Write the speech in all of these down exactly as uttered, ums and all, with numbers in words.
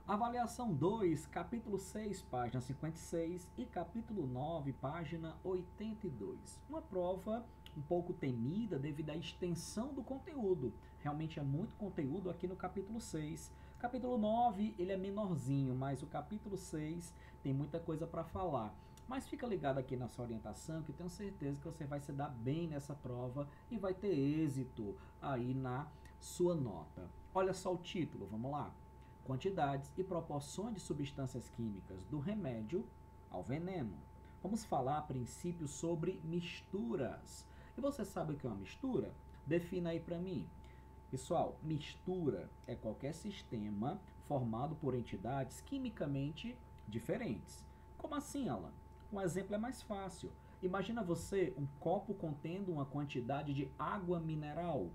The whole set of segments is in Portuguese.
Avaliação dois, capítulo seis, página cinquenta e seis e capítulo nove, página oitenta e dois. Uma prova um pouco temida devido à extensão do conteúdo. Realmente é muito conteúdo aqui no capítulo seis. Capítulo nove, ele é menorzinho, mas o capítulo seis tem muita coisa para falar. Mas fica ligado aqui na sua orientação, que eu tenho certeza que você vai se dar bem nessa prova e vai ter êxito aí na sua nota. Olha só o título, vamos lá. Quantidades e proporções de substâncias químicas do remédio ao veneno. Vamos falar a princípio sobre misturas. E você sabe o que é uma mistura? Defina aí para mim. Pessoal, mistura é qualquer sistema formado por entidades quimicamente diferentes. Como assim, Alan? Um exemplo é mais fácil. Imagina você um copo contendo uma quantidade de água mineral.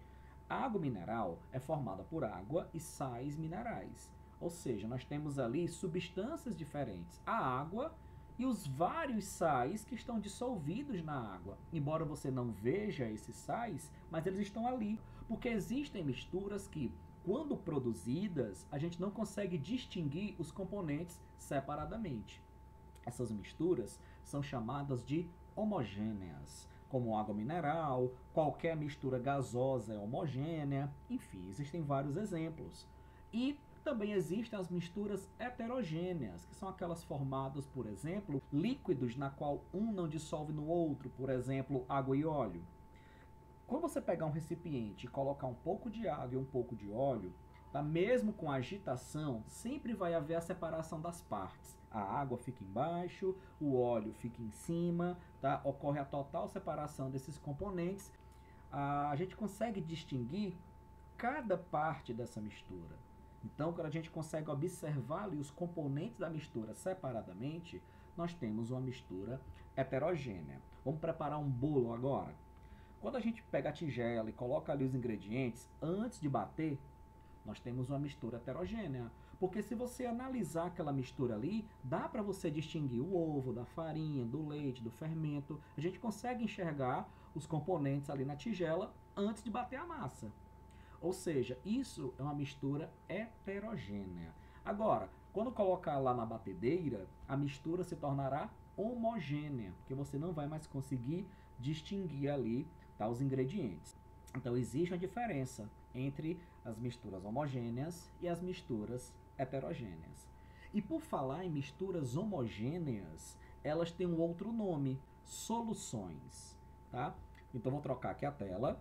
A água mineral é formada por água e sais minerais. Ou seja, nós temos ali substâncias diferentes. A água e os vários sais que estão dissolvidos na água. Embora você não veja esses sais, mas eles estão ali. Porque existem misturas que, quando produzidas, a gente não consegue distinguir os componentes separadamente. Essas misturas são chamadas de homogêneas, como água mineral, qualquer mistura gasosa é homogênea, enfim, existem vários exemplos. E também existem as misturas heterogêneas, que são aquelas formadas, por exemplo, líquidos na qual um não dissolve no outro, por exemplo, água e óleo. Quando você pegar um recipiente e colocar um pouco de água e um pouco de óleo, tá? Mesmo com agitação, sempre vai haver a separação das partes. A água fica embaixo, o óleo fica em cima, tá? Ocorre a total separação desses componentes. A gente consegue distinguir cada parte dessa mistura. Então, quando a gente consegue observar ali os componentes da mistura separadamente, nós temos uma mistura heterogênea. Vamos preparar um bolo agora? Quando a gente pega a tigela e coloca ali os ingredientes, antes de bater, nós temos uma mistura heterogênea. Porque se você analisar aquela mistura ali, dá para você distinguir o ovo da farinha, do leite, do fermento. A gente consegue enxergar os componentes ali na tigela antes de bater a massa. Ou seja, isso é uma mistura heterogênea. Agora, quando colocar lá na batedeira, a mistura se tornará homogênea, porque você não vai mais conseguir distinguir ali, tá, os ingredientes. Então existe uma diferença entre as misturas homogêneas e as misturas heterogêneas. E por falar em misturas homogêneas, elas têm um outro nome, soluções, tá? Então vou trocar aqui a tela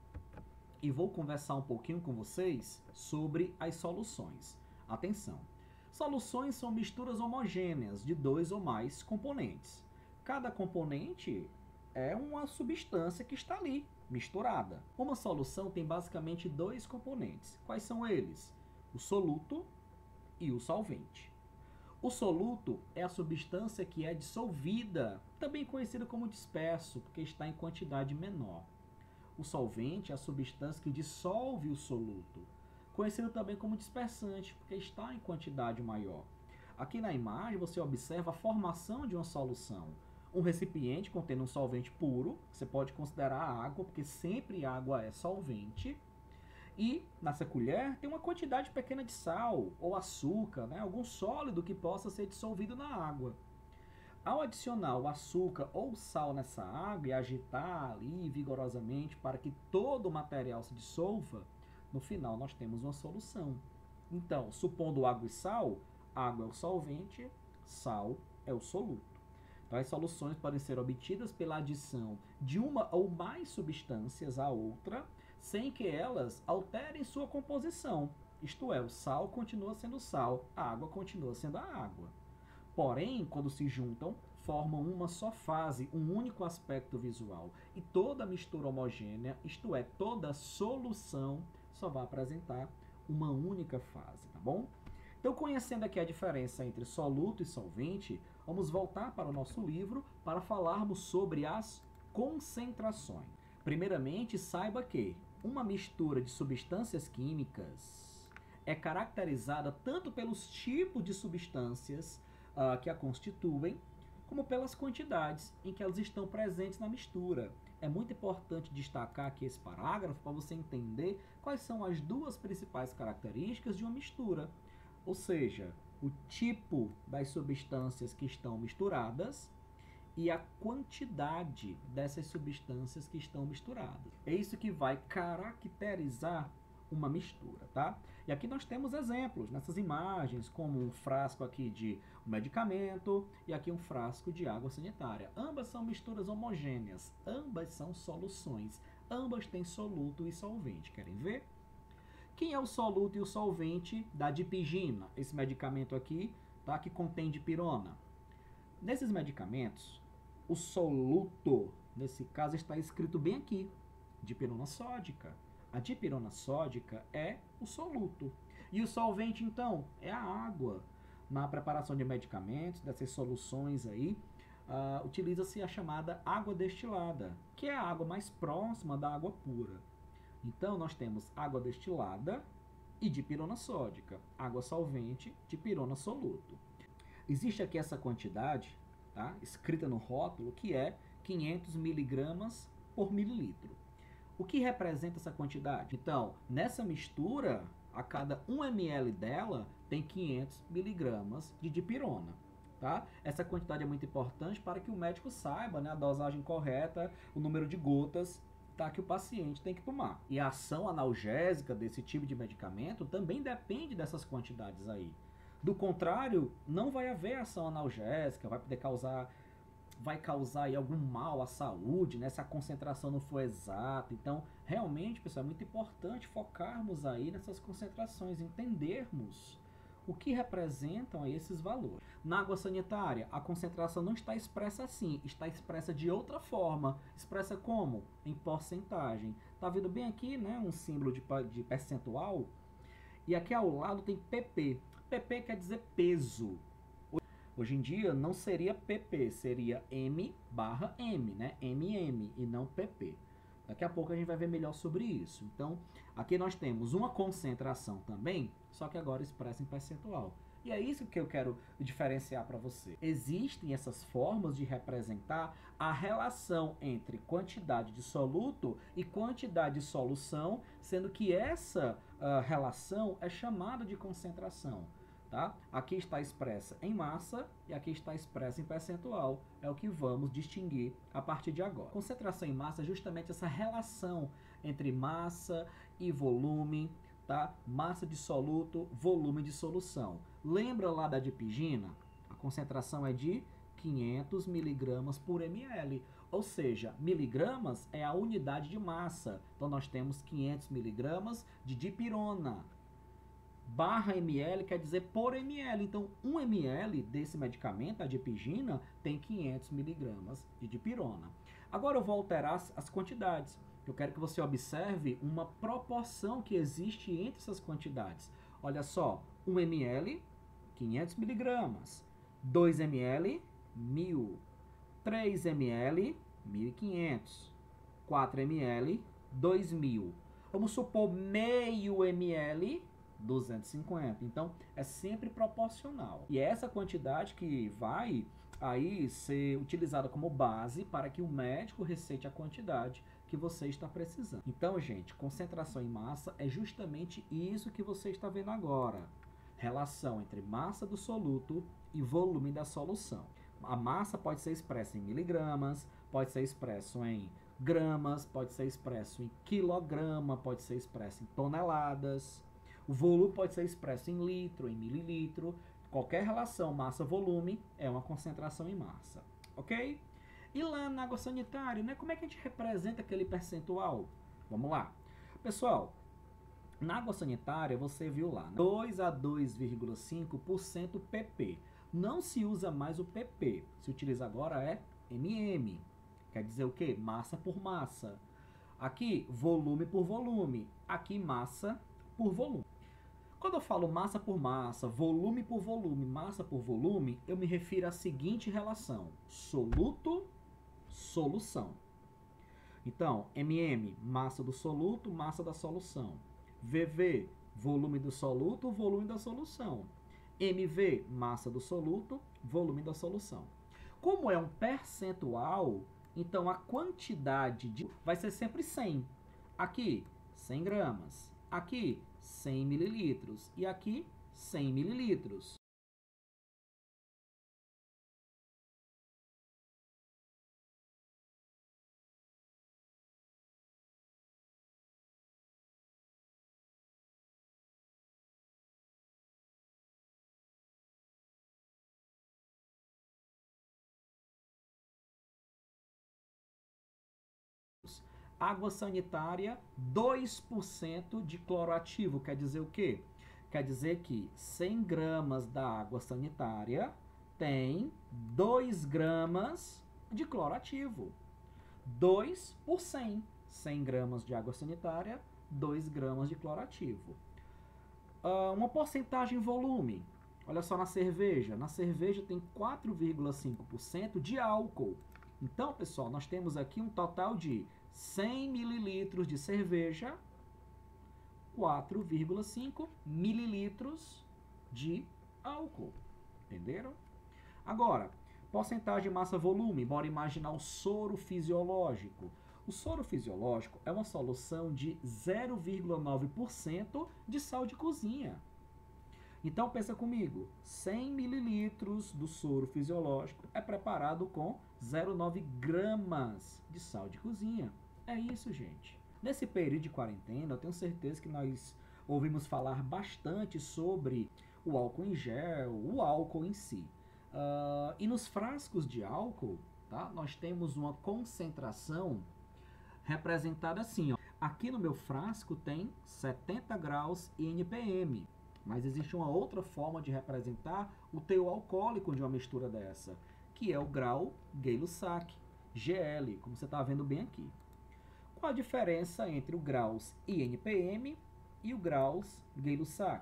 e vou conversar um pouquinho com vocês sobre as soluções. Atenção! Soluções são misturas homogêneas de dois ou mais componentes. Cada componente é uma substância que está ali, misturada. Uma solução tem basicamente dois componentes. Quais são eles? O soluto e o solvente. O soluto é a substância que é dissolvida, também conhecida como disperso, porque está em quantidade menor. O solvente é a substância que dissolve o soluto, conhecido também como dispersante, porque está em quantidade maior. Aqui na imagem você observa a formação de uma solução. Um recipiente contendo um solvente puro, você pode considerar a água, porque sempre água é solvente. E nessa colher tem uma quantidade pequena de sal ou açúcar, né? Algum sólido que possa ser dissolvido na água. Ao adicionar o açúcar ou sal nessa água e agitar ali vigorosamente para que todo o material se dissolva, no final nós temos uma solução. Então, supondo água e sal, água é o solvente, sal é o soluto. Então, as soluções podem ser obtidas pela adição de uma ou mais substâncias à outra, sem que elas alterem sua composição. Isto é, o sal continua sendo sal, a água continua sendo a água. Porém, quando se juntam, formam uma só fase, um único aspecto visual. E toda mistura homogênea, isto é, toda solução, só vai apresentar uma única fase, tá bom? Então, conhecendo aqui a diferença entre soluto e solvente, vamos voltar para o nosso livro para falarmos sobre as concentrações. Primeiramente, saiba que uma mistura de substâncias químicas é caracterizada tanto pelos tipos de substâncias Uh, que a constituem, como pelas quantidades em que elas estão presentes na mistura. É muito importante destacar aqui esse parágrafo para você entender quais são as duas principais características de uma mistura. ou seja, o tipo das substâncias que estão misturadas e a quantidade dessas substâncias que estão misturadas. É isso que vai caracterizar uma mistura, tá? E aqui nós temos exemplos nessas imagens, como um frasco aqui de um medicamento e aqui um frasco de água sanitária. Ambas são misturas homogêneas, ambas são soluções, ambas têm soluto e solvente. Querem ver? Quem é o soluto e o solvente da dipigina? Esse medicamento aqui, tá? Que contém dipirona. Nesses medicamentos, o soluto, nesse caso, está escrito bem aqui, dipirona sódica. A dipirona sódica é o soluto. E o solvente, então, é a água. Na preparação de medicamentos, dessas soluções aí, uh, utiliza-se a chamada água destilada, que é a água mais próxima da água pura. Então, nós temos água destilada e dipirona sódica, água solvente, dipirona soluto. Existe aqui essa quantidade, tá, escrita no rótulo, que é quinhentos miligramas por mililitro. O que representa essa quantidade? Então, nessa mistura, a cada um mililitro dela tem quinhentos miligramas de dipirona. Tá? Essa quantidade é muito importante para que o médico saiba, né, a dosagem correta, o número de gotas, tá, que o paciente tem que tomar. E a ação analgésica desse tipo de medicamento também depende dessas quantidades aí. Do contrário, não vai haver ação analgésica, vai poder causar, vai causar aí algum mal à saúde, né, se a concentração não for exata. Então, realmente, pessoal, é muito importante focarmos aí nessas concentrações, entendermos o que representam aí esses valores. Na água sanitária, a concentração não está expressa assim, está expressa de outra forma. Expressa como? Em porcentagem. Tá vendo bem aqui, né, um símbolo de, de percentual? E aqui ao lado tem P P. P P quer dizer peso. Hoje em dia não seria P P, seria M barra M, né? M M e não P P. Daqui a pouco a gente vai ver melhor sobre isso. Então, aqui nós temos uma concentração também, só que agora expressa em percentual. E é isso que eu quero diferenciar para você. Existem essas formas de representar a relação entre quantidade de soluto e quantidade de solução, sendo que essa uh, relação é chamada de concentração. Tá? Aqui está expressa em massa e aqui está expressa em percentual. É o que vamos distinguir a partir de agora. Concentração em massa é justamente essa relação entre massa e volume, tá? Massa de soluto, volume de solução. Lembra lá da dipigina? A concentração é de quinhentos miligramas por ml. Ou seja, miligramas é a unidade de massa. Então nós temos quinhentos miligramas de dipirona. Barra ml quer dizer por ml. Então, um ml desse medicamento, a dipigina, tem quinhentos miligramas de dipirona. Agora eu vou alterar as, as quantidades. Eu quero que você observe uma proporção que existe entre essas quantidades. Olha só, um ml, quinhentos miligramas. dois ml, mil. três ml, mil e quinhentos. quatro ml, dois mil. Vamos supor meio ml, duzentos e cinquenta. Então, é sempre proporcional. E é essa quantidade que vai aí ser utilizada como base para que o médico receite a quantidade que você está precisando. Então, gente, concentração em massa é justamente isso que você está vendo agora. Relação entre massa do soluto e volume da solução. A massa pode ser expressa em miligramas, pode ser expresso em gramas, pode ser expresso em quilograma, pode ser expresso em toneladas. O volume pode ser expresso em litro, em mililitro. Qualquer relação massa-volume é uma concentração em massa, ok? E lá na água sanitária, né, como é que a gente representa aquele percentual? Vamos lá. Pessoal, na água sanitária você viu lá, né, dois a dois vírgula cinco por cento P P. Não se usa mais o P P. Se utiliza agora é M M. Quer dizer o quê? Massa por massa. Aqui, volume por volume. Aqui, massa por volume. Quando eu falo massa por massa, volume por volume, massa por volume, eu me refiro à seguinte relação: soluto, solução. Então, M M, massa do soluto, massa da solução. V V, volume do soluto, volume da solução. M V, massa do soluto, volume da solução. Como é um percentual, então a quantidade de vai ser sempre cem. Aqui, cem gramas. Aqui, cem mililitros. E aqui, cem mililitros. Água sanitária, dois por cento de cloroativo. Quer dizer o quê? Quer dizer que cem gramas da água sanitária tem dois gramas de cloroativo. dois por cem. cem gramas de água sanitária, dois gramas de cloroativo. Uh, uma porcentagem em volume. Olha só na cerveja. Na cerveja tem quatro vírgula cinco por cento de álcool. Então, pessoal, nós temos aqui um total de cem mililitros de cerveja, quatro vírgula cinco mililitros de álcool. Entenderam? Agora, porcentagem massa-volume. Bora imaginar o soro fisiológico. O soro fisiológico é uma solução de zero vírgula nove por cento de sal de cozinha. Então, pensa comigo, cem mililitros do soro fisiológico é preparado com zero vírgula nove gramas de sal de cozinha. É isso, gente. Nesse período de quarentena, eu tenho certeza que nós ouvimos falar bastante sobre o álcool em gel, o álcool em si. Uh, e nos frascos de álcool, tá, nós temos uma concentração representada assim. Ó. Aqui no meu frasco tem setenta graus I N P M. Mas existe uma outra forma de representar o teor alcoólico de uma mistura dessa, que é o grau Gay-Lussac, G L, como você está vendo bem aqui. Qual a diferença entre o graus I N P M e o graus Gay-Lussac?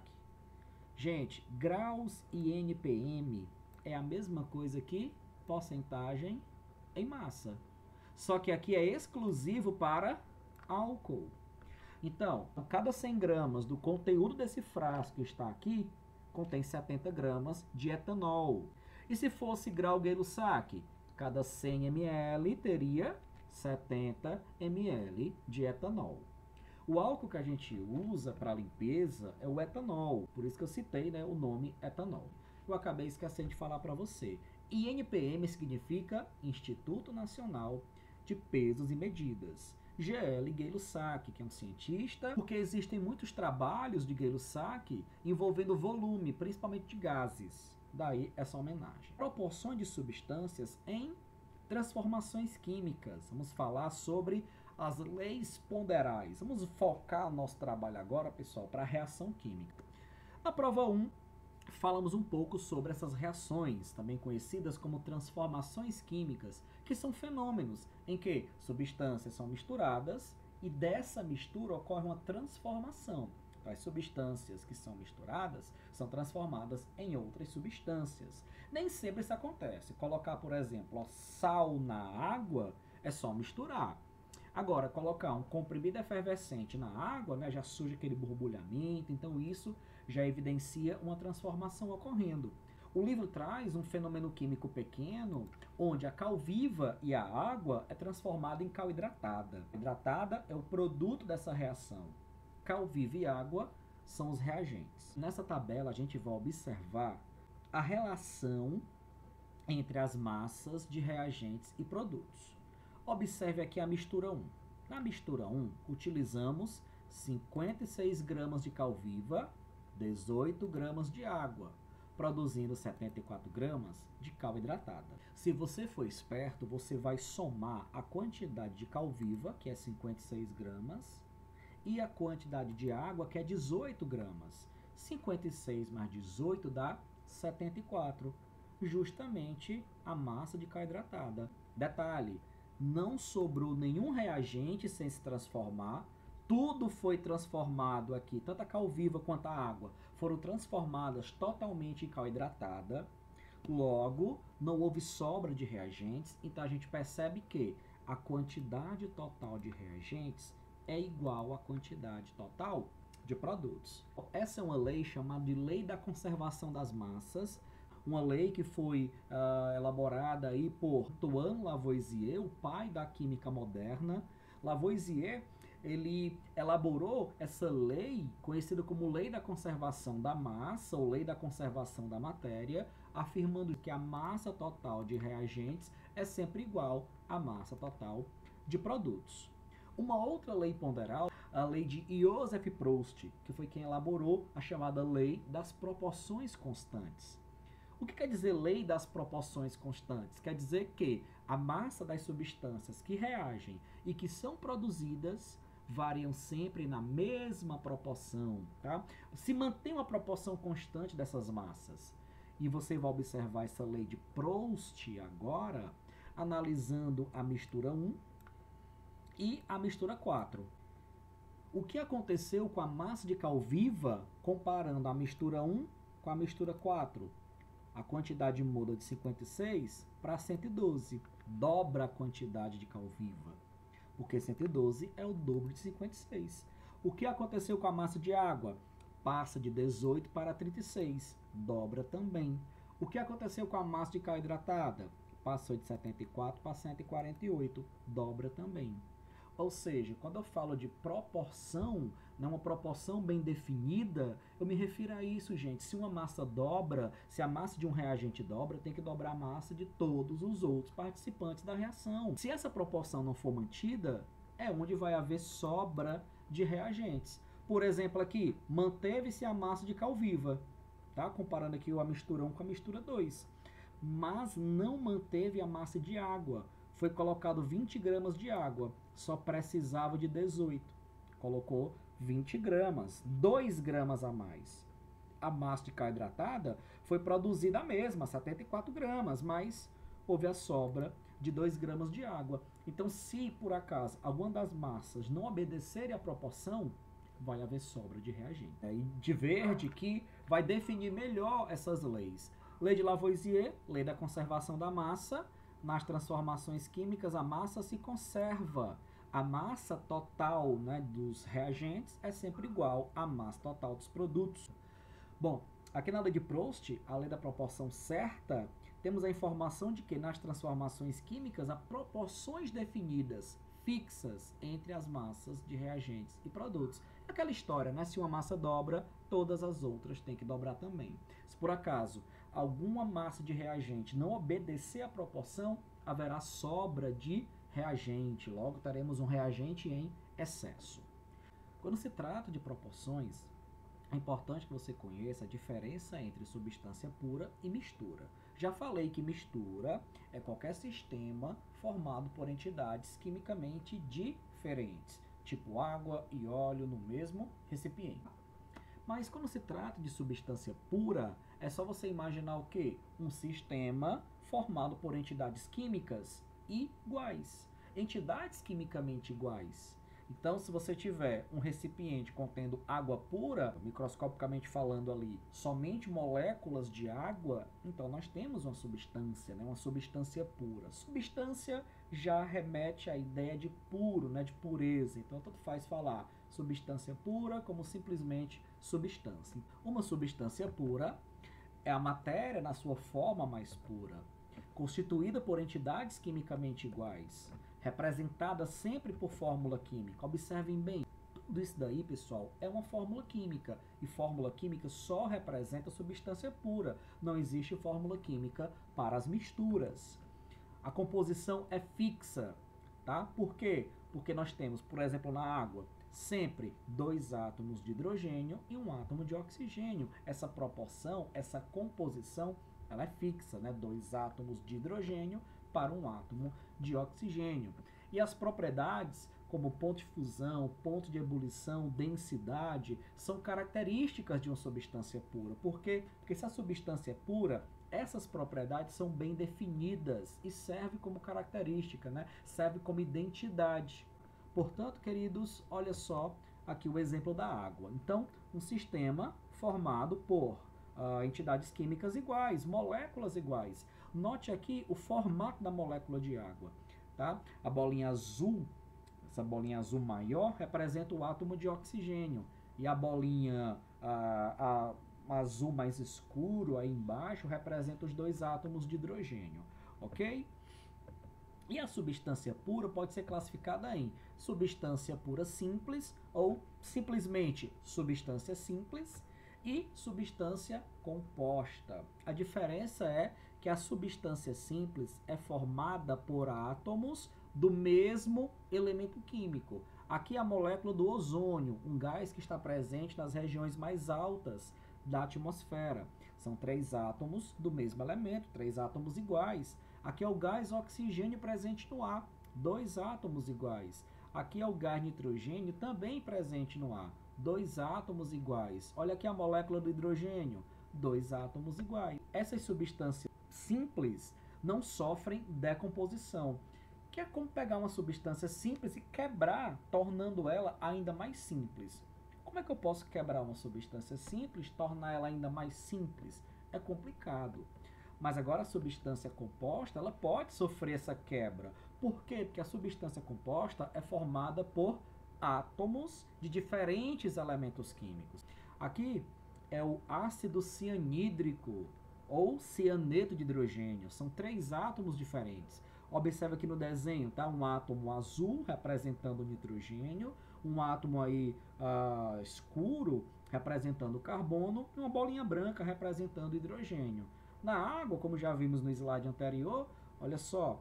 Gente, graus I N P M é a mesma coisa que porcentagem em massa. Só que aqui é exclusivo para álcool. Então, cada cem gramas do conteúdo desse frasco que está aqui, contém setenta gramas de etanol. E se fosse grau Gay-Lussac, cada cem mililitros teria setenta mililitros de etanol. O álcool que a gente usa para limpeza é o etanol, por isso que eu citei, né, o nome etanol. Eu acabei esquecendo de falar para você. I N P M significa Instituto Nacional de Pesos e Medidas. G L Gay-Lussac, que é um cientista, porque existem muitos trabalhos de Gay-Lussac envolvendo volume, principalmente de gases. Daí essa homenagem. Proporções de substâncias em transformações químicas. Vamos falar sobre as leis ponderais. Vamos focar o nosso trabalho agora, pessoal, para a reação química. Na prova um, falamos um pouco sobre essas reações, também conhecidas como transformações químicas, que são fenômenos em que substâncias são misturadas e dessa mistura ocorre uma transformação. As substâncias que são misturadas são transformadas em outras substâncias. Nem sempre isso acontece. Colocar, por exemplo, sal na água é só misturar. Agora, colocar um comprimido efervescente na água, né, já surge aquele borbulhamento, então isso já evidencia uma transformação ocorrendo. O livro traz um fenômeno químico pequeno, onde a cal viva e a água é transformada em cal hidratada. Hidratada é o produto dessa reação. Cal viva e água são os reagentes. Nessa tabela a gente vai observar a relação entre as massas de reagentes e produtos. Observe aqui a mistura um. Na mistura um, utilizamos cinquenta e seis gramas de cal viva, dezoito gramas de água, produzindo setenta e quatro gramas de cal hidratada. Se você for esperto, você vai somar a quantidade de cal viva, que é cinquenta e seis gramas, e a quantidade de água, que é dezoito gramas. cinquenta e seis mais dezoito dá setenta e quatro, justamente a massa de cal hidratada. Detalhe, não sobrou nenhum reagente sem se transformar, tudo foi transformado aqui, tanto a cal viva quanto a água foram transformadas totalmente em cal hidratada, logo não houve sobra de reagentes, então a gente percebe que a quantidade total de reagentes é igual à quantidade total de produtos. Essa é uma lei chamada de Lei da Conservação das Massas, uma lei que foi uh, elaborada aí por Antoine Lavoisier, o pai da química moderna. Lavoisier ele elaborou essa lei, conhecida como Lei da Conservação da Massa, ou Lei da Conservação da Matéria, afirmando que a massa total de reagentes é sempre igual à massa total de produtos. Uma outra lei ponderal, a lei de Joseph Proust, que foi quem elaborou a chamada Lei das Proporções Constantes. O que quer dizer Lei das Proporções Constantes? Quer dizer que a massa das substâncias que reagem e que são produzidas variam sempre na mesma proporção, tá? Se mantém uma proporção constante dessas massas. E você vai observar essa lei de Proust agora, analisando a mistura um e a mistura quatro. O que aconteceu com a massa de cal viva comparando a mistura um com a mistura quatro? A quantidade muda de cinquenta e seis para cento e doze, dobra a quantidade de cal viva, porque cento e doze é o dobro de cinquenta e seis. O que aconteceu com a massa de água? Passa de dezoito para trinta e seis, dobra também. O que aconteceu com a massa de cal hidratada? Passou de setenta e quatro para cento e quarenta e oito, dobra também. Ou seja, quando eu falo de proporção, não uma proporção bem definida, eu me refiro a isso, gente. Se uma massa dobra, se a massa de um reagente dobra, tem que dobrar a massa de todos os outros participantes da reação. Se essa proporção não for mantida, é onde vai haver sobra de reagentes. Por exemplo, aqui, manteve-se a massa de cal viva, tá? Comparando aqui a mistura um com a mistura dois. Mas não manteve a massa de água. Foi colocado vinte gramas de água, só precisava de dezoito. Colocou vinte gramas, dois gramas a mais. A massa de cal hidratada foi produzida a mesma, setenta e quatro gramas, mas houve a sobra de dois gramas de água. Então, se por acaso alguma das massas não obedecerem à proporção, vai haver sobra de reagente. E de verde que vai definir melhor essas leis. Lei de Lavoisier, lei da conservação da massa. Nas transformações químicas, a massa se conserva. A massa total, né, dos reagentes é sempre igual à massa total dos produtos. Bom, aqui na lei de Proust, a lei da proporção certa, temos a informação de que nas transformações químicas há proporções definidas, fixas, entre as massas de reagentes e produtos. Aquela história, né? Se uma massa dobra, todas as outras têm que dobrar também. Se por acaso alguma massa de reagente não obedecer à proporção, haverá sobra de reagente. Logo, teremos um reagente em excesso. Quando se trata de proporções, é importante que você conheça a diferença entre substância pura e mistura. Já falei que mistura é qualquer sistema formado por entidades quimicamente diferentes, tipo água e óleo no mesmo recipiente. Mas quando se trata de substância pura, é só você imaginar o quê? Um sistema formado por entidades químicas iguais. Entidades quimicamente iguais. Então, se você tiver um recipiente contendo água pura, microscopicamente falando ali, somente moléculas de água, então nós temos uma substância, né? Uma substância pura. Substância já remete à ideia de puro, né? De pureza. Então, tanto faz falar substância pura como simplesmente substância. Uma substância pura é a matéria na sua forma mais pura, constituída por entidades quimicamente iguais, representada sempre por fórmula química. Observem bem, tudo isso daí, pessoal, é uma fórmula química. E fórmula química só representa substância pura. Não existe fórmula química para as misturas. A composição é fixa, tá? Por quê? Porque nós temos, por exemplo, na água, sempre dois átomos de hidrogênio e um átomo de oxigênio. Essa proporção, essa composição, ela é fixa, né? Dois átomos de hidrogênio para um átomo de oxigênio. E as propriedades, como ponto de fusão, ponto de ebulição, densidade, são características de uma substância pura. Por quê? Porque se a substância é pura, essas propriedades são bem definidas e servem como característica, né? Serve como identidade. Portanto, queridos, olha só aqui o exemplo da água. Então, um sistema formado por uh, entidades químicas iguais, moléculas iguais. Note aqui o formato da molécula de água, tá? A bolinha azul, essa bolinha azul maior, representa o átomo de oxigênio. E a bolinha a, a, azul mais escuro aí embaixo representa os dois átomos de hidrogênio, ok? E a substância pura pode ser classificada em substância pura simples ou simplesmente substância simples e substância composta. A diferença é que a substância simples é formada por átomos do mesmo elemento químico. Aqui a molécula do ozônio, um gás que está presente nas regiões mais altas da atmosfera. São três átomos do mesmo elemento, três átomos iguais. Aqui é o gás oxigênio presente no ar, dois átomos iguais. Aqui é o gás nitrogênio também presente no ar, dois átomos iguais. Olha aqui a molécula do hidrogênio, dois átomos iguais. Essas substâncias simples não sofrem decomposição, que é como pegar uma substância simples e quebrar, tornando ela ainda mais simples. Como é que eu posso quebrar uma substância simples, tornar ela ainda mais simples? É complicado. Mas agora a substância composta, ela pode sofrer essa quebra. Por quê? Porque a substância composta é formada por átomos de diferentes elementos químicos. Aqui é o ácido cianídrico ou cianeto de hidrogênio. São três átomos diferentes. Observe aqui no desenho, tá? Um átomo azul representando o nitrogênio, um átomo aí uh, escuro representando o carbono e uma bolinha branca representando o hidrogênio. Na água, como já vimos no slide anterior, olha só,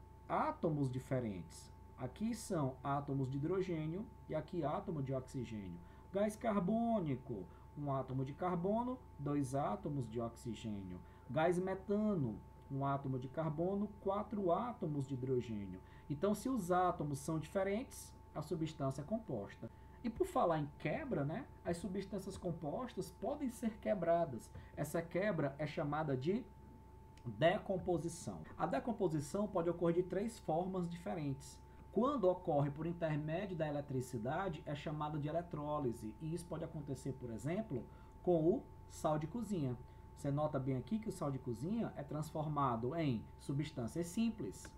átomos diferentes. Aqui são átomos de hidrogênio e aqui átomo de oxigênio. Gás carbônico, um átomo de carbono, dois átomos de oxigênio. Gás metano, um átomo de carbono, quatro átomos de hidrogênio. Então, se os átomos são diferentes, a substância é composta. E por falar em quebra, né, as substâncias compostas podem ser quebradas. Essa quebra é chamada de decomposição. A decomposição pode ocorrer de três formas diferentes. Quando ocorre por intermédio da eletricidade, é chamada de eletrólise. E isso pode acontecer, por exemplo, com o sal de cozinha. Você nota bem aqui que o sal de cozinha é transformado em substâncias simples.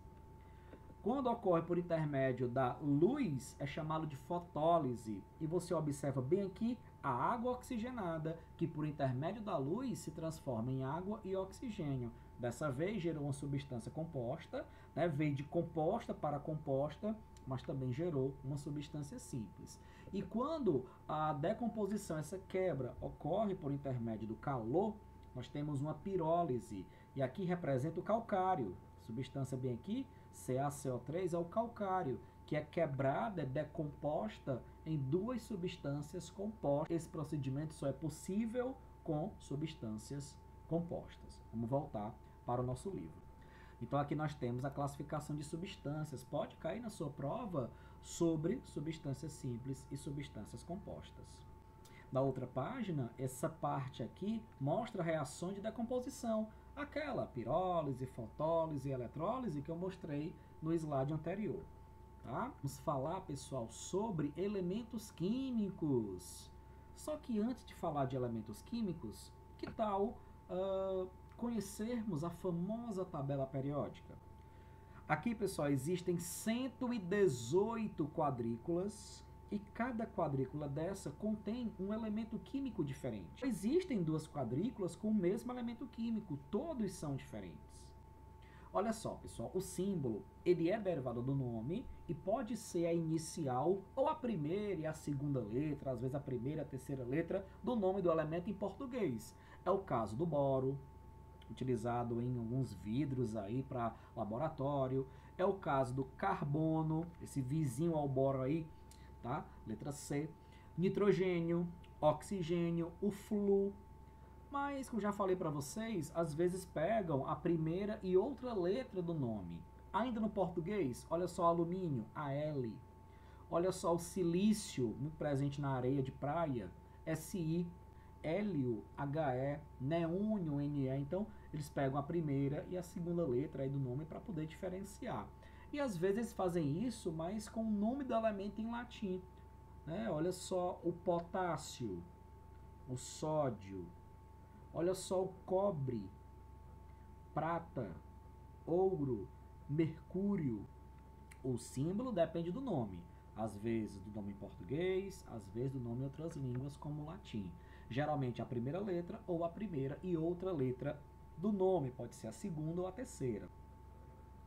Quando ocorre por intermédio da luz, é chamado de fotólise. E você observa bem aqui a água oxigenada, que por intermédio da luz se transforma em água e oxigênio. Dessa vez gerou uma substância composta, né? Veio de composta para composta, mas também gerou uma substância simples. E quando a decomposição, essa quebra, ocorre por intermédio do calor, nós temos uma pirólise. E aqui representa o calcário. Substância bem aqui, C a C O três é o calcário, que é quebrada, é decomposta em duas substâncias compostas. Esse procedimento só é possível com substâncias compostas. Vamos voltar para o nosso livro. Então aqui nós temos a classificação de substâncias. Pode cair na sua prova sobre substâncias simples e substâncias compostas. Na outra página, essa parte aqui mostra reações de decomposição. Aquela pirólise, fotólise e eletrólise que eu mostrei no slide anterior. Tá? Vamos falar, pessoal, sobre elementos químicos. Só que antes de falar de elementos químicos, que tal uh, conhecermos a famosa tabela periódica? Aqui, pessoal, existem cento e dezoito quadrículas e cada quadrícula dessa contém um elemento químico diferente. Existem duas quadrículas com o mesmo elemento químico, todos são diferentes. Olha só, pessoal, o símbolo, ele é derivado do nome e pode ser a inicial ou a primeira e a segunda letra, às vezes a primeira e a terceira letra do nome do elemento em português. É o caso do boro, utilizado em alguns vidros aí para laboratório. É o caso do carbono, esse vizinho ao boro aí, tá? Letra C. Nitrogênio, oxigênio, o flu. Mas, como já falei para vocês, às vezes pegam a primeira e outra letra do nome. Ainda no português, olha só o alumínio, a L. Olha só o silício, muito presente na areia de praia, S I. Hélio, H E, neônio, N E. Então, eles pegam a primeira e a segunda letra aí do nome para poder diferenciar. E às vezes eles fazem isso, mas com o nome do elemento em latim. Né? Olha só o potássio, o sódio, olha só o cobre, prata, ouro, mercúrio. O símbolo depende do nome. Às vezes do nome em português, às vezes do nome em outras línguas, como o latim. Geralmente a primeira letra ou a primeira e outra letra do nome, pode ser a segunda ou a terceira.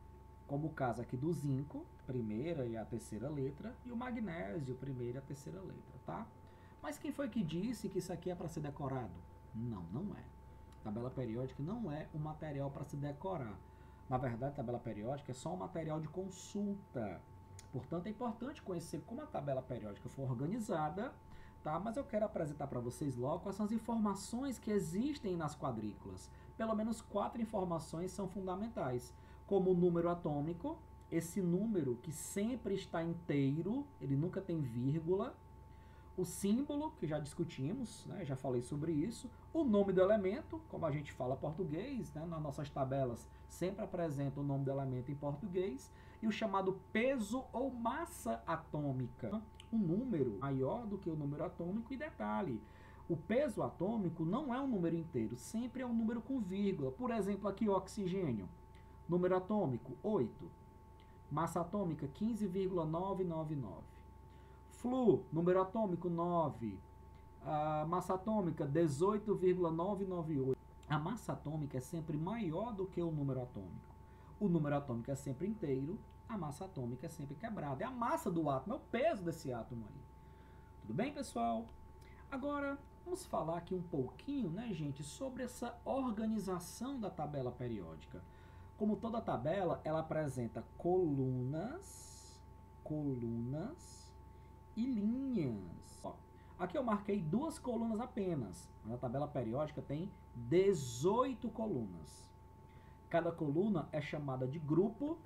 como o caso aqui do zinco, primeira e a terceira letra, e o magnésio, primeira e a terceira letra, tá? Mas quem foi que disse que isso aqui é para ser decorado? Não, não é. Tabela periódica não é um material para se decorar. Na verdade, tabela periódica é só um material de consulta. Portanto, é importante conhecer como a tabela periódica foi organizada, tá? Mas eu quero apresentar para vocês logo quais são as informações que existem nas quadrículas. Pelo menos quatro informações são fundamentais, como o número atômico, esse número que sempre está inteiro, ele nunca tem vírgula, o símbolo, que já discutimos, né, já falei sobre isso, o nome do elemento, como a gente fala português, né, nas nossas tabelas sempre apresenta o nome do elemento em português, e o chamado peso ou massa atômica, um número maior do que o número atômico, e detalhe, o peso atômico não é um número inteiro, sempre é um número com vírgula. Por exemplo, aqui o oxigênio, número atômico oito, massa atômica quinze vírgula novecentos e noventa e nove. Flu, número atômico nove, a massa atômica dezoito vírgula novecentos e noventa e oito. A massa atômica é sempre maior do que o número atômico. O número atômico é sempre inteiro, a massa atômica é sempre quebrada. É a massa do átomo, é o peso desse átomo aí. Tudo bem, pessoal? Agora, vamos falar aqui um pouquinho, né, gente, sobre essa organização da tabela periódica. Como toda tabela, ela apresenta colunas, colunas e linhas. Ó, aqui eu marquei duas colunas apenas. A tabela periódica tem dezoito colunas. Cada coluna é chamada de grupo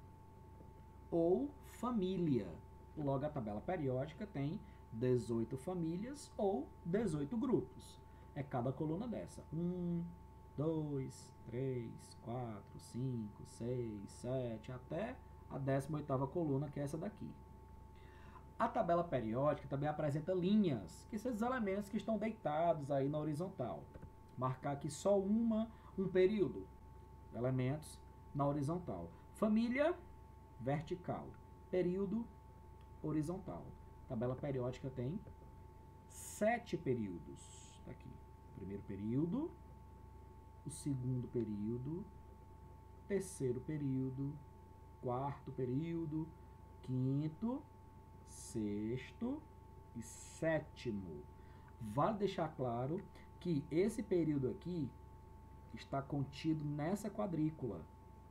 ou família. Logo, a tabela periódica tem dezoito famílias ou dezoito grupos. É cada coluna dessa. um, dois, três, quatro, cinco, seis, sete, até a décima oitava coluna, que é essa daqui. A tabela periódica também apresenta linhas, que são os elementos que estão deitados aí na horizontal. Marcar aqui só uma, um período. Elementos na horizontal. Família, vertical. Período, horizontal. Tabela periódica tem sete períodos. Tá aqui. Primeiro período, o segundo período, terceiro período, quarto período, quinto, sexto e sétimo. Vale deixar claro que esse período aqui está contido nessa quadrícula.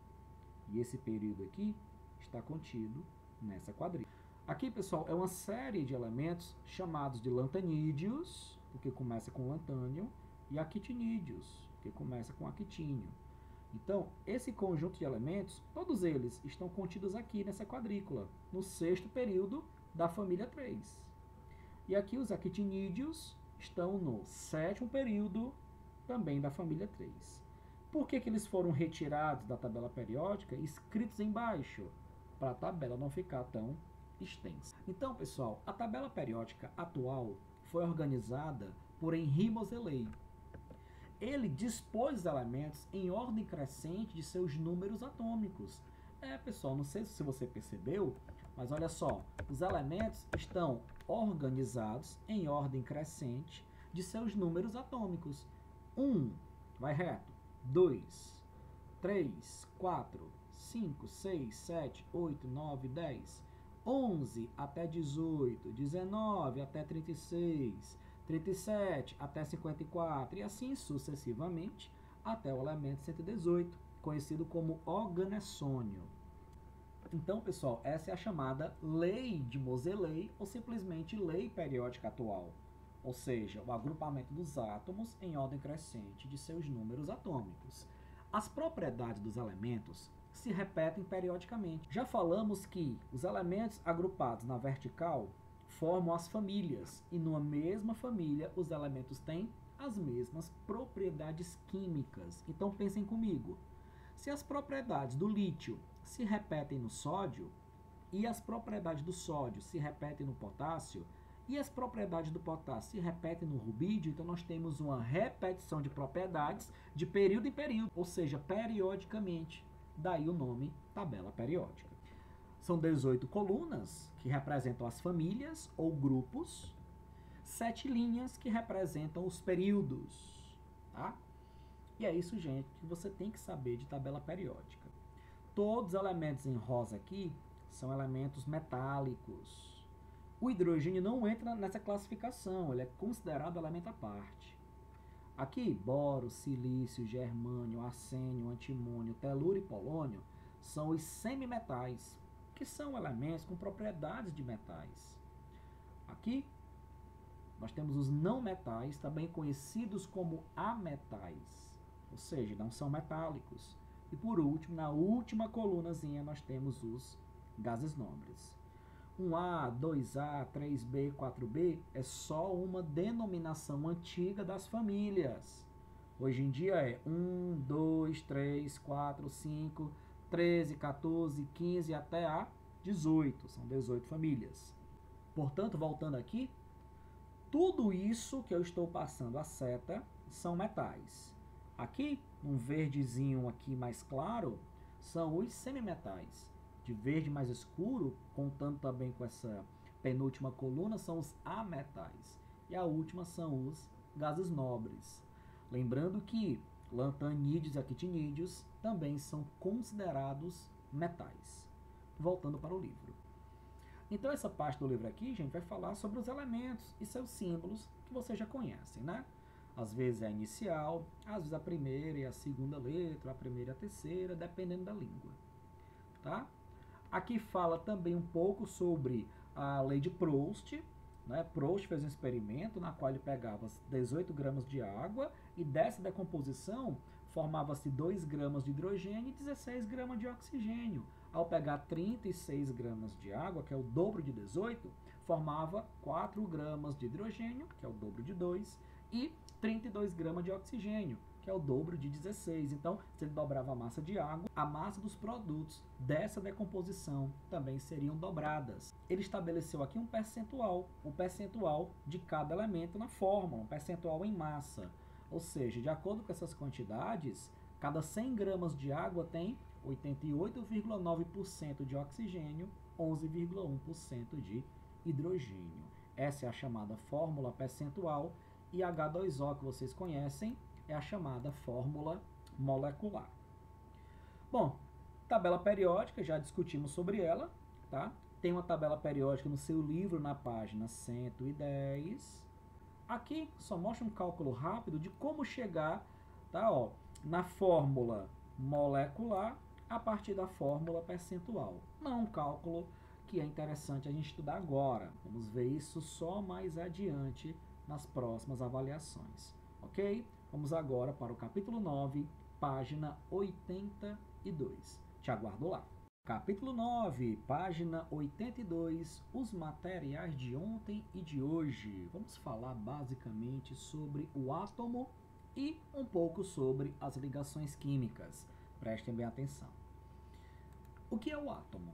E esse período aqui está contido nessa quadrícula. Aqui, pessoal, é uma série de elementos chamados de lantanídeos, porque começa com lantânio, e actinídeos, que começa com actínio. Então, esse conjunto de elementos, todos eles estão contidos aqui nessa quadrícula, no sexto período da família três. E aqui os actinídeos estão no sétimo período, também da família três. Por que que eles foram retirados da tabela periódica e escritos embaixo? Para a tabela não ficar tão extensa. Então, pessoal, a tabela periódica atual foi organizada por Henri Moseley. Ele dispôs os elementos em ordem crescente de seus números atômicos. É, pessoal, não sei se você percebeu, mas olha só, os elementos estão organizados em ordem crescente de seus números atômicos. um, vai reto. dois, três, quatro, cinco, seis, sete, oito, nove, dez, onze até dezoito, dezenove até trinta e seis, trinta e sete até cinquenta e quatro e assim sucessivamente até o elemento cento e dezoito, conhecido como oganessônio. Então, pessoal, essa é a chamada lei de Moseley ou simplesmente lei periódica atual, ou seja, o agrupamento dos átomos em ordem crescente de seus números atômicos. As propriedades dos elementos se repetem periodicamente. Já falamos que os elementos agrupados na vertical formam as famílias, e numa mesma família os elementos têm as mesmas propriedades químicas. Então pensem comigo, se as propriedades do lítio se repetem no sódio, e as propriedades do sódio se repetem no potássio, e as propriedades do potássio se repetem no rubídio, então nós temos uma repetição de propriedades de período em período, ou seja, periodicamente. Daí o nome tabela periódica. São dezoito colunas, que representam as famílias ou grupos, sete linhas, que representam os períodos. Tá? E é isso, gente, que você tem que saber de tabela periódica. Todos os elementos em rosa aqui são elementos metálicos. O hidrogênio não entra nessa classificação, ele é considerado elemento à parte. Aqui, boro, silício, germânio, arsênio, antimônio, telúrio e polônio são os semimetais, que são elementos com propriedades de metais. Aqui, nós temos os não metais, também conhecidos como ametais, ou seja, não são metálicos. E por último, na última colunazinha, nós temos os gases nobres. um A, dois A, três B, quatro B é só uma denominação antiga das famílias. Hoje em dia é um, dois, três, quatro, cinco, treze, quatorze, quinze até a dezoito. São dezoito famílias. Portanto, voltando aqui, tudo isso que eu estou passando a seta são metais. Aqui, um verdezinho aqui mais claro, são os semimetais. De verde mais escuro, contando também com essa penúltima coluna, são os ametais. E a última são os gases nobres. Lembrando que lantanídeos e actinídeos também são considerados metais. Voltando para o livro. Então essa parte do livro aqui, gente, vai falar sobre os elementos e seus símbolos que vocês já conhecem, né? Às vezes é a inicial, às vezes a primeira e a segunda letra, a primeira e a terceira, dependendo da língua. Tá? Aqui fala também um pouco sobre a lei de Proust. Né? Proust fez um experimento na qual ele pegava dezoito gramas de água e dessa decomposição formava-se dois gramas de hidrogênio e dezesseis gramas de oxigênio. Ao pegar trinta e seis gramas de água, que é o dobro de dezoito, formava quatro gramas de hidrogênio, que é o dobro de dois, e trinta e dois gramas de oxigênio, que é o dobro de dezesseis. Então, se ele dobrava a massa de água, a massa dos produtos dessa decomposição também seriam dobradas. Ele estabeleceu aqui um percentual, o percentual de cada elemento na fórmula, um percentual em massa. Ou seja, de acordo com essas quantidades, cada cem gramas de água tem oitenta e oito vírgula nove por cento de oxigênio, onze vírgula um por cento de hidrogênio. Essa é a chamada fórmula percentual e H dois O, que vocês conhecem, é a chamada fórmula molecular. Bom, tabela periódica, já discutimos sobre ela, tá? Tem uma tabela periódica no seu livro na página cento e dez. Aqui só mostra um cálculo rápido de como chegar, tá, ó, na fórmula molecular a partir da fórmula percentual. Não é um cálculo que é interessante a gente estudar agora. Vamos ver isso só mais adiante nas próximas avaliações, ok? Vamos agora para o capítulo nove, página oitenta e dois. Te aguardo lá. Capítulo nove, página oitenta e dois, os materiais de ontem e de hoje. Vamos falar basicamente sobre o átomo e um pouco sobre as ligações químicas. Prestem bem atenção. O que é o átomo?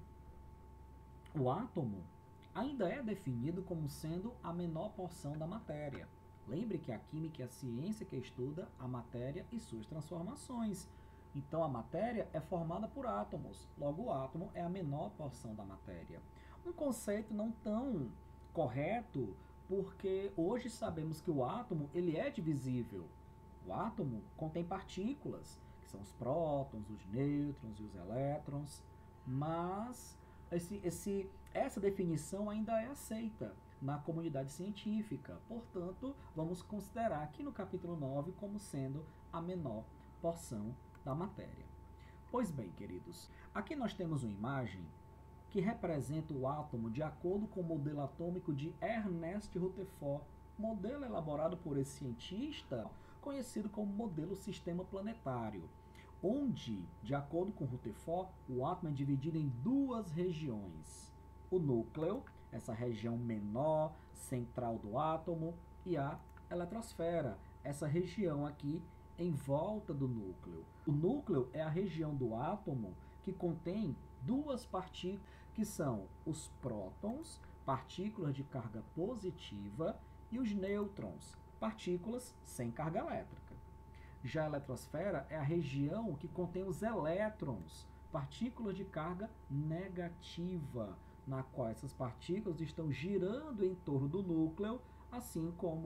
O átomo ainda é definido como sendo a menor porção da matéria. Lembre que a química é a ciência que estuda a matéria e suas transformações. Então, a matéria é formada por átomos. Logo, o átomo é a menor porção da matéria. Um conceito não tão correto, porque hoje sabemos que o átomo ele é divisível. O átomo contém partículas, que são os prótons, os nêutrons e os elétrons, mas esse, esse, essa definição ainda é aceita na comunidade científica. Portanto, vamos considerar aqui no capítulo nove como sendo a menor porção da matéria. Pois bem, queridos, aqui nós temos uma imagem que representa o átomo de acordo com o modelo atômico de Ernest Rutherford, modelo elaborado por esse cientista conhecido como modelo sistema planetário, onde, de acordo com Rutherford, o átomo é dividido em duas regiões: o núcleo, essa região menor, central do átomo, e a eletrosfera, essa região aqui em volta do núcleo. O núcleo é a região do átomo que contém duas partículas, que são os prótons, partículas de carga positiva, e os nêutrons, partículas sem carga elétrica. Já a eletrosfera é a região que contém os elétrons, partículas de carga negativa, na qual essas partículas estão girando em torno do núcleo, assim como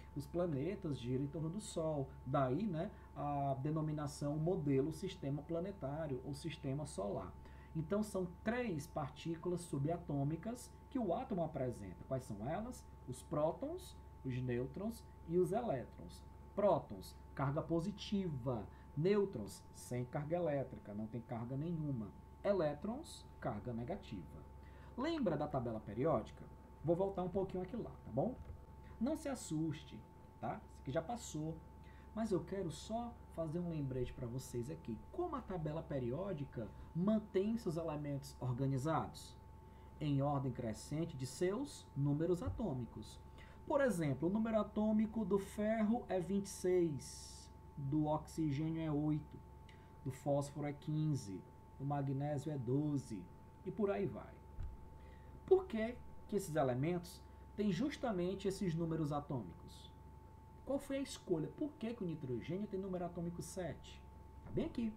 os planetas giram em torno do Sol. Daí, né, a denominação modelo sistema planetário ou sistema solar. Então, são três partículas subatômicas que o átomo apresenta. Quais são elas? Os prótons, os nêutrons e os elétrons. Prótons, carga positiva. Nêutrons, sem carga elétrica, não tem carga nenhuma. Elétrons, carga negativa. Lembra da tabela periódica? Vou voltar um pouquinho aqui lá, tá bom? Não se assuste, tá? Isso aqui já passou. Mas eu quero só fazer um lembrete para vocês aqui. Como a tabela periódica mantém seus elementos organizados? Em ordem crescente de seus números atômicos. Por exemplo, o número atômico do ferro é vinte e seis, do oxigênio é oito, do fósforo é quinze, do magnésio é doze, e por aí vai. Por que que esses elementos têm justamente esses números atômicos? Qual foi a escolha? Por que que o nitrogênio tem número atômico sete? Está bem aqui.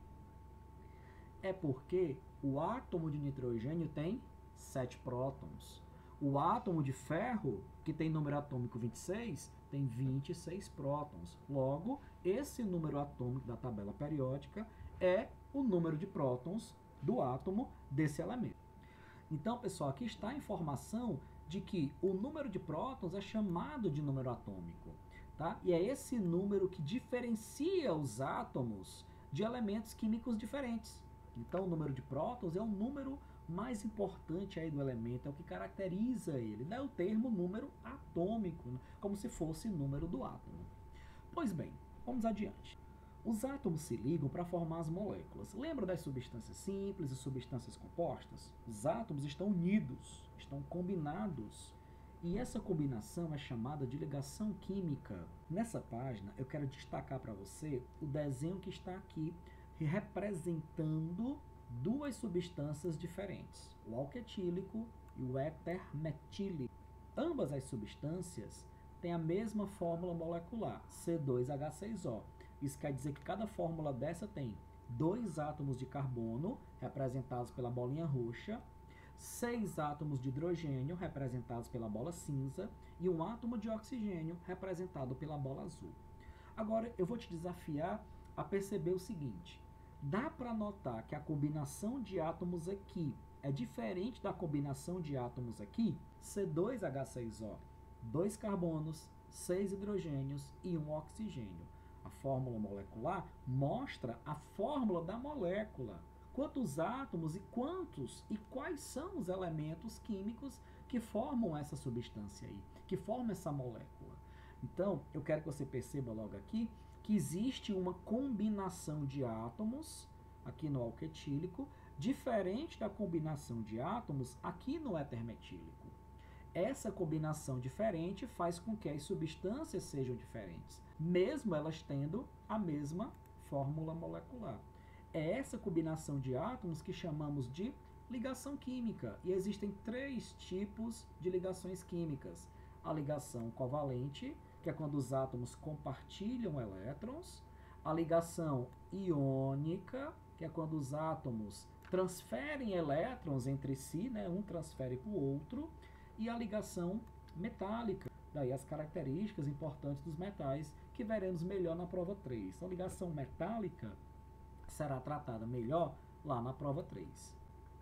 É porque o átomo de nitrogênio tem sete prótons. O átomo de ferro, que tem número atômico vinte e seis, tem vinte e seis prótons. Logo, esse número atômico da tabela periódica é o número de prótons do átomo desse elemento. Então, pessoal, aqui está a informação de que o número de prótons é chamado de número atômico. Tá? E é esse número que diferencia os átomos de elementos químicos diferentes. Então, o número de prótons é o número mais importante aí do elemento, é o que caracteriza ele. Não é o termo número atômico, né? Como se fosse número do átomo. Pois bem, vamos adiante. Os átomos se ligam para formar as moléculas. Lembra das substâncias simples e substâncias compostas? Os átomos estão unidos, estão combinados. E essa combinação é chamada de ligação química. Nessa página, eu quero destacar para você o desenho que está aqui, representando duas substâncias diferentes, o alquetílico e o éter metílico. Ambas as substâncias têm a mesma fórmula molecular, C dois H seis O. Isso quer dizer que cada fórmula dessa tem dois átomos de carbono, representados pela bolinha roxa, seis átomos de hidrogênio, representados pela bola cinza, e um átomo de oxigênio, representado pela bola azul. Agora, eu vou te desafiar a perceber o seguinte. Dá para notar que a combinação de átomos aqui é diferente da combinação de átomos aqui? C dois H seis O, dois carbonos, seis hidrogênios e um oxigênio. A fórmula molecular mostra a fórmula da molécula. Quantos átomos e quantos e quais são os elementos químicos que formam essa substância aí, que formam essa molécula. Então, eu quero que você perceba logo aqui que existe uma combinação de átomos aqui no alquetílico, diferente da combinação de átomos aqui no éter metílico. Essa combinação diferente faz com que as substâncias sejam diferentes, mesmo elas tendo a mesma fórmula molecular. É essa combinação de átomos que chamamos de ligação química. E existem três tipos de ligações químicas. A ligação covalente, que é quando os átomos compartilham elétrons. A ligação iônica, que é quando os átomos transferem elétrons entre si, né? Um transfere para o outro. E a ligação metálica. Daí as características importantes dos metais, que veremos melhor na prova três. Então, a ligação metálica será tratada melhor lá na prova três.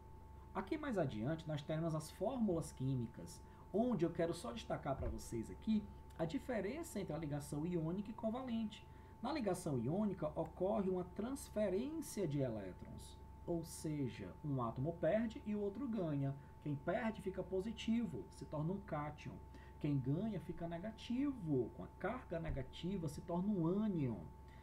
Aqui mais adiante nós temos as fórmulas químicas, onde eu quero só destacar para vocês aqui a diferença entre a ligação iônica e covalente. Na ligação iônica ocorre uma transferência de elétrons, ou seja, um átomo perde e o outro ganha. Quem perde fica positivo, se torna um cátion. Quem ganha fica negativo, com a carga negativa se torna um ânion.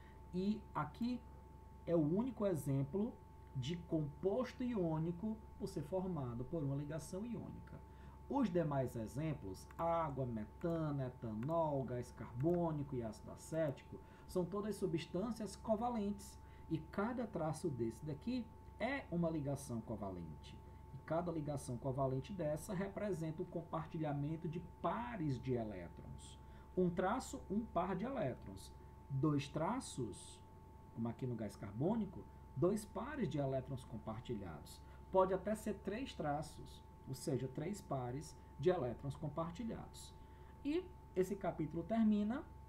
E aqui é o único exemplo de composto iônico por ser formado por uma ligação iônica. Os demais exemplos, água, metano, etanol, gás carbônico e ácido acético, são todas substâncias covalentes. E cada traço desse daqui é uma ligação covalente. E cada ligação covalente dessa representa o compartilhamento de pares de elétrons. Um traço, um par de elétrons. Dois traços, como aqui no gás carbônico, dois pares de elétrons compartilhados. Pode até ser três traços, ou seja, três pares de elétrons compartilhados. E esse capítulo termina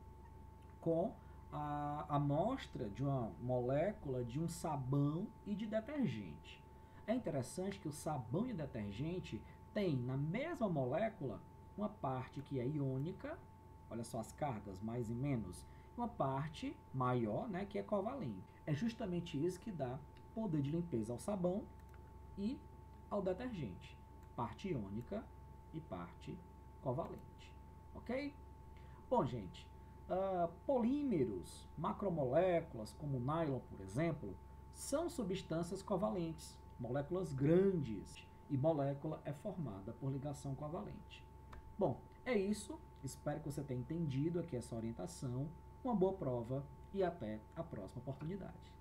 com a amostra de uma molécula de um sabão e de detergente. É interessante que o sabão e o detergente têm na mesma molécula uma parte que é iônica, olha só as cargas, mais e menos, uma parte maior, né, que é covalente. É justamente isso que dá poder de limpeza ao sabão e ao detergente. Parte iônica e parte covalente. Ok? Bom, gente, uh, polímeros, macromoléculas, como o nylon, por exemplo, são substâncias covalentes, moléculas grandes, e molécula é formada por ligação covalente. Bom, é isso. Espero que você tenha entendido aqui essa orientação. Uma boa prova e até a próxima oportunidade.